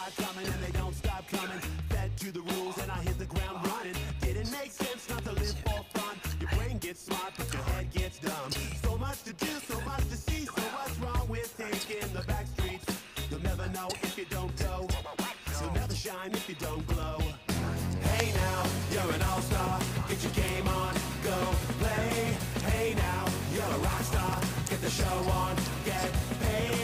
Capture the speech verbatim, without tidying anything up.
start coming and they don't stop coming. Fed to the rules and I hit the ground running. Didn't make sense not to live for fun. Your brain gets smart but your head gets dumb. So much to do, so much to see. So what's wrong with taking the back streets? You'll never know if you don't go. You'll never shine if you don't glow. Hey now, you're an all-star. Get your game on, go play. Hey now, you're a rock star. Get the show on, get paid.